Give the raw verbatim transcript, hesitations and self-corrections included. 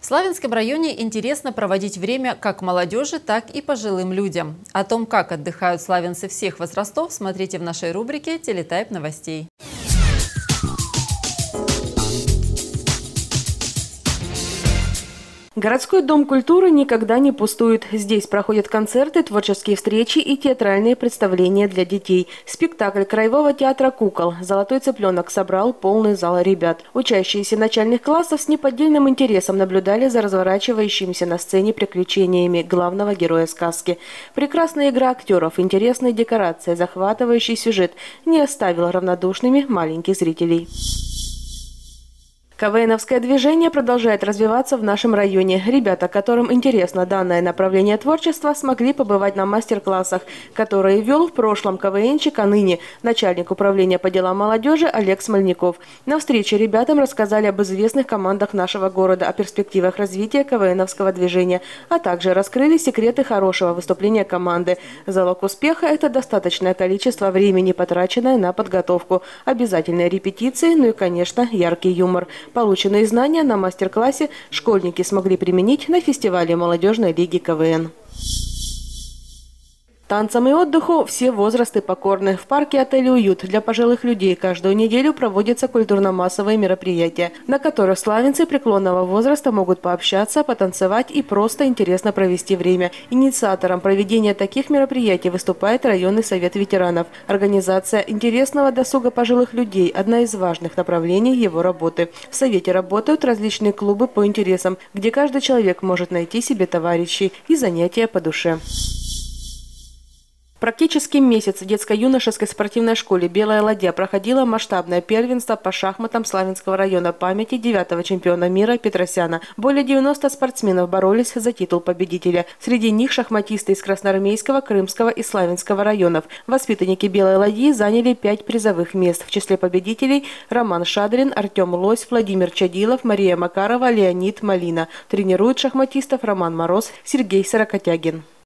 В Славянском районе интересно проводить время как молодежи, так и пожилым людям. О том, как отдыхают славянцы всех возрастов, смотрите в нашей рубрике «Телетайп новостей». Городской дом культуры никогда не пустует. Здесь проходят концерты, творческие встречи и театральные представления для детей. Спектакль Краевого театра кукол «Золотой цыпленок» собрал полный зал ребят. Учащиеся начальных классов с неподдельным интересом наблюдали за разворачивающимися на сцене приключениями главного героя сказки. Прекрасная игра актеров, интересная декорация, захватывающий сюжет не оставил равнодушными маленьких зрителей. КВНовское движение продолжает развиваться в нашем районе. Ребята, которым интересно данное направление творчества, смогли побывать на мастер-классах, которые вел в прошлом КВНчик, а ныне начальник управления по делам молодежи Олег Смольников. На встрече ребятам рассказали об известных командах нашего города, о перспективах развития КВНовского движения, а также раскрыли секреты хорошего выступления команды. Залог успеха – это достаточное количество времени, потраченное на подготовку, обязательные репетиции, ну и, конечно, яркий юмор. Полученные знания на мастер-классе школьники смогли применить на фестивале молодежной лиги КВН. Танцам и отдыху все возрасты покорны. В парке отеля «Уют» для пожилых людей каждую неделю проводятся культурно-массовые мероприятия, на которых славянцы преклонного возраста могут пообщаться, потанцевать и просто интересно провести время. Инициатором проведения таких мероприятий выступает районный совет ветеранов. Организация интересного досуга пожилых людей – одна из важных направлений его работы. В совете работают различные клубы по интересам, где каждый человек может найти себе товарищей и занятия по душе. Практически месяц в детско-юношеской спортивной школе «Белая ладья» проходило масштабное первенство по шахматам Славянского района памяти девятого чемпиона мира Петросяна. Более девяноста спортсменов боролись за титул победителя. Среди них шахматисты из Красноармейского, Крымского и Славянского районов. Воспитанники «Белой ладьи» заняли пять призовых мест. В числе победителей Роман Шадрин, Артем Лось, Владимир Чадилов, Мария Макарова, Леонид Малина. Тренирует шахматистов Роман Мороз, Сергей Сорокотягин.